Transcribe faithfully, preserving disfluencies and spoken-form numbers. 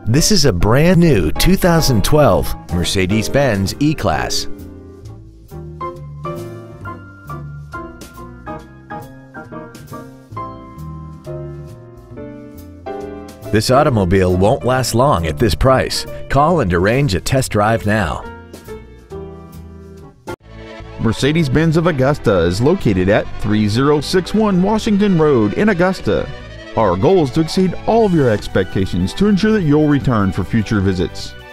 This is a brand new two thousand twelve Mercedes-Benz E-Class. This automobile won't last long at this price. Call and arrange a test drive now. Mercedes-Benz of Augusta is located at three oh six one Washington Road in Augusta. Our goal is to exceed all of your expectations to ensure that you'll return for future visits.